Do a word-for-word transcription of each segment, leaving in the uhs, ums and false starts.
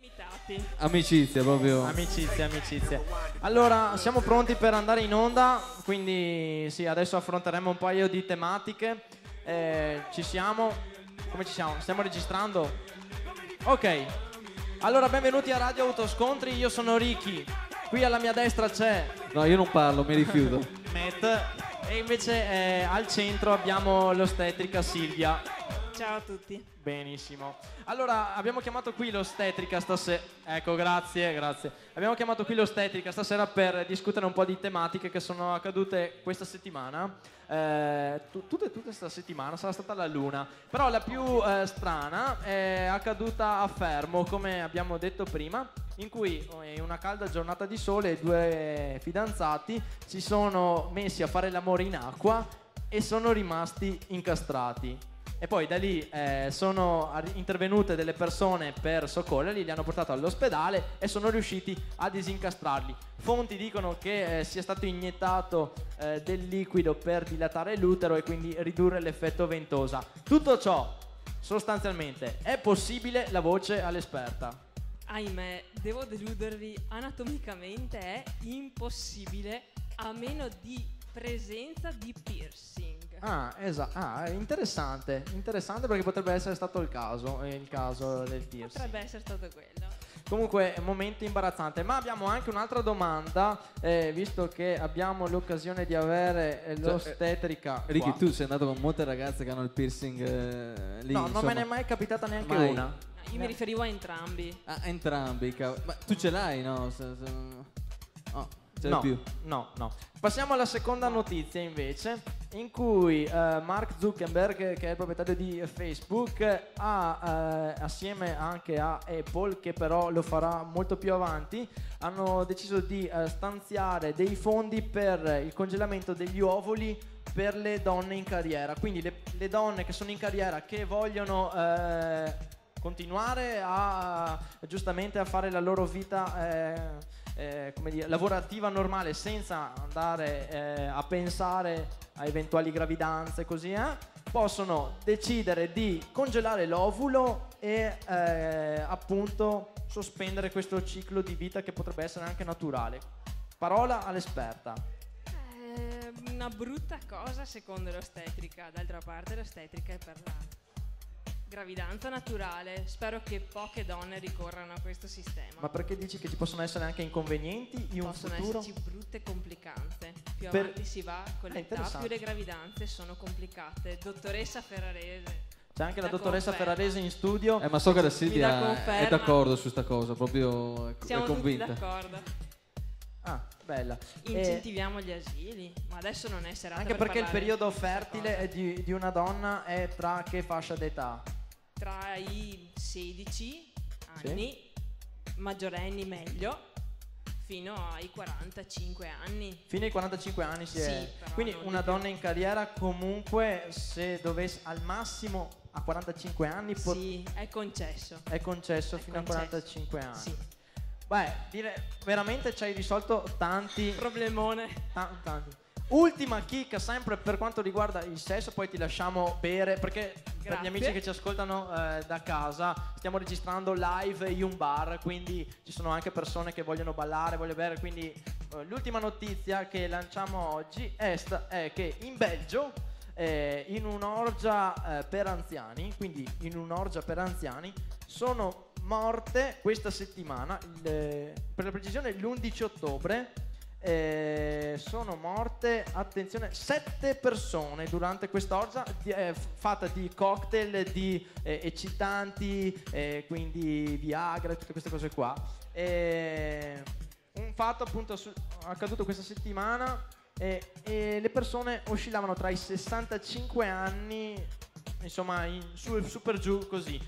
Amicizia proprio. Amicizia, amicizia. Allora, siamo pronti per andare in onda, quindi sì, adesso affronteremo un paio di tematiche. Eh, ci siamo? Come ci siamo? Stiamo registrando? Ok. Allora, benvenuti a Radio Autoscontri, io sono Ricky. Qui alla mia destra c'è... No, io non parlo, mi rifiuto. Matt. E invece eh, al centro abbiamo l'ostetrica Silvia. Ciao a tutti. Benissimo. Allora, abbiamo chiamato qui l'ostetrica stasera. Ecco, grazie, grazie. Abbiamo chiamato qui l'ostetrica stasera per discutere un po' di tematiche che sono accadute questa settimana. Eh, tu- tutte, tutte questa settimana sarà stata la luna. Però la più eh, strana è accaduta a Fermo, come abbiamo detto prima, in cui in una calda giornata di sole i due fidanzati si sono messi a fare l'amore in acqua e sono rimasti incastrati. E poi da lì eh, sono intervenute delle persone per soccorrerli, li hanno portato all'ospedale e sono riusciti a disincastrarli. Fonti dicono che eh, sia stato iniettato eh, del liquido per dilatare l'utero e quindi ridurre l'effetto ventosa. Tutto ciò, sostanzialmente, è possibile? La voce all'esperta. Ahimè, devo deludervi, anatomicamente è impossibile a meno di presenza di piercing. Ah, esatto. Ah, interessante. Interessante perché potrebbe essere stato il caso, eh, il caso del piercing. Potrebbe essere stato quello. Comunque, è un momento imbarazzante. Ma abbiamo anche un'altra domanda, eh, visto che abbiamo l'occasione di avere eh, l'ostetrica. Ricky, qua. tu sei andato con molte ragazze che hanno il piercing eh, lì. No, non insomma. me ne è mai capitata neanche Mai. una. Io mi riferivo a entrambi. Ah, entrambi, cavolo. Ma tu ce l'hai, no? Se, se... Oh, ce l'hai No, più. no, no. Passiamo alla seconda notizia invece, in cui eh, Mark Zuckerberg, che è il proprietario di Facebook, ha eh, assieme anche a Apple, che però lo farà molto più avanti, hanno deciso di eh, stanziare dei fondi per il congelamento degli ovuli per le donne in carriera. Quindi le, le donne che sono in carriera, che vogliono eh, continuare a giustamente a fare la loro vita eh, Eh, come dire, lavorativa normale, senza andare eh, a pensare a eventuali gravidanze, così eh, possono decidere di congelare l'ovulo e eh, appunto sospendere questo ciclo di vita che potrebbe essere anche naturale. Parola all'esperta. È una brutta cosa secondo l'ostetrica, d'altra parte l'ostetrica è per la gravidanza naturale. Spero che poche donne ricorrano a questo sistema. Ma perché dici che ci possono essere anche inconvenienti in un Possono futuro? esserci brutte complicanze. Più Per- avanti si va con Ah, l'età, interessante. più le gravidanze sono complicate. Dottoressa Ferrarese. C'è anche la Da dottoressa conferma. Ferrarese in studio. Eh, ma so che la Mi dà Silvia conferma. è d'accordo su sta cosa, proprio è, Siamo è tutti convinta. d'accordo. Ah, bella. E- Incentiviamo gli asili, ma adesso non è serata anche per perché il parlare periodo di questa fertile cosa. è di, di una donna è tra che fascia d'età? Tra i sedici anni, maggiorenni meglio, fino ai quarantacinque anni. Fino ai quarantacinque anni si Sì, è. però Quindi non di una più. donna in carriera comunque, se dovesse al massimo a quarantacinque anni pot- Sì, è concesso. è concesso È fino concesso. a quarantacinque anni. Sì. Beh, dire, veramente ci hai risolto tanti, Problemone. ta- tanti. Ultima chicca sempre per quanto riguarda il sesso, poi ti lasciamo bere perché per gli Grazie. amici che ci ascoltano eh, da casa stiamo registrando live in un bar, quindi ci sono anche persone che vogliono ballare, vogliono bere, quindi eh, l'ultima notizia che lanciamo oggi è, sta- è che in Belgio eh, in un'orgia eh, per anziani, quindi in un'orgia per anziani sono morte questa settimana, il- per la precisione l'undici ottobre. Eh, sono morte, attenzione, sette persone durante quest'orgia di- eh, f- fatta di cocktail, di eh, eccitanti, eh, quindi Viagra e tutte queste cose qua. Eh, un fatto appunto su- accaduto questa settimana eh, e le persone oscillavano tra i sessantacinque anni, insomma, in, su, su per giù così.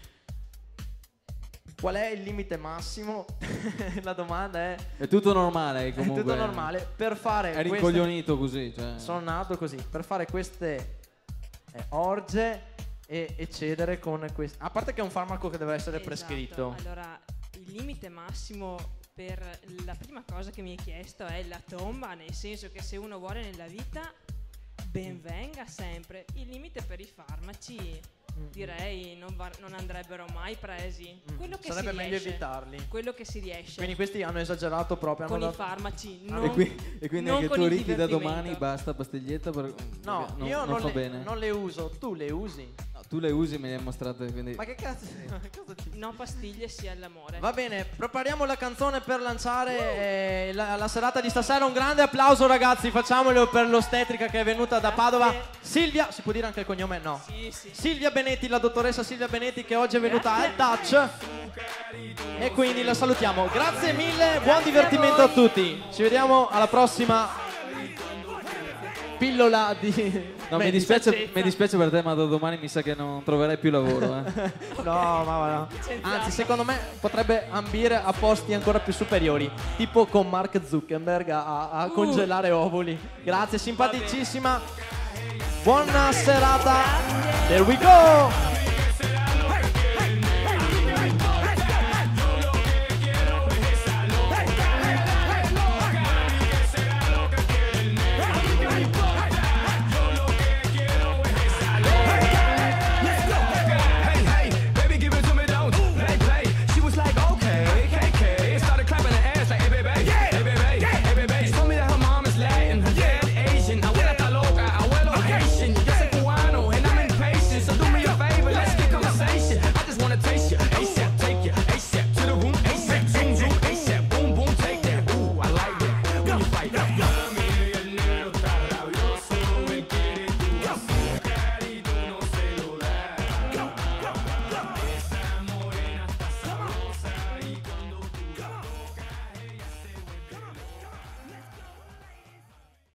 Qual è il limite massimo? La domanda è... È tutto normale È comunque. tutto normale. Per fare È queste... rincoglionito così, cioè. Sono nato così. Per fare queste eh, orge e eccedere con questi... A parte che è un farmaco che deve essere Esatto. prescritto. Allora, il limite massimo per la prima cosa che mi hai chiesto è la tomba, nel senso che se uno vuole nella vita, ben venga sempre. Il limite per i farmaci direi non, va- non andrebbero mai presi. Mm. Quello che Sarebbe si meglio riesce, evitarli. quello che si riesce Quindi questi hanno esagerato proprio. con Hanno i dato... farmaci, E, non, qui- e quindi non anche con tu il Ricky da domani divertimento. basta pastiglietta per, No, perché non, io non non, fa le, bene. non le uso, tu le usi. No, tu le usi, me le hai mostrate, quindi Ma che cazzo? Cosa ti- No pastiglie sia l'amore. Va bene, prepariamo la canzone per lanciare eh, la, la serata di stasera. Un grande applauso ragazzi, facciamolo per l'ostetrica che è venuta da Padova. Silvia, si può dire anche il cognome? No. Sì, sì. Silvia Benetti, la dottoressa Silvia Benetti che oggi è venuta al Touch. E quindi la salutiamo. Grazie mille, buon divertimento a tutti. Ci vediamo alla prossima pillola di... no, mi, dispiace, mi dispiace per te, ma da domani mi sa che non troverai più lavoro. Eh. No, ma no. Anzi, secondo me potrebbe ambire a posti ancora più superiori, tipo con Mark Zuckerberg a, a Uh. congelare ovuli. Grazie, simpaticissima. Buona serata. There we go.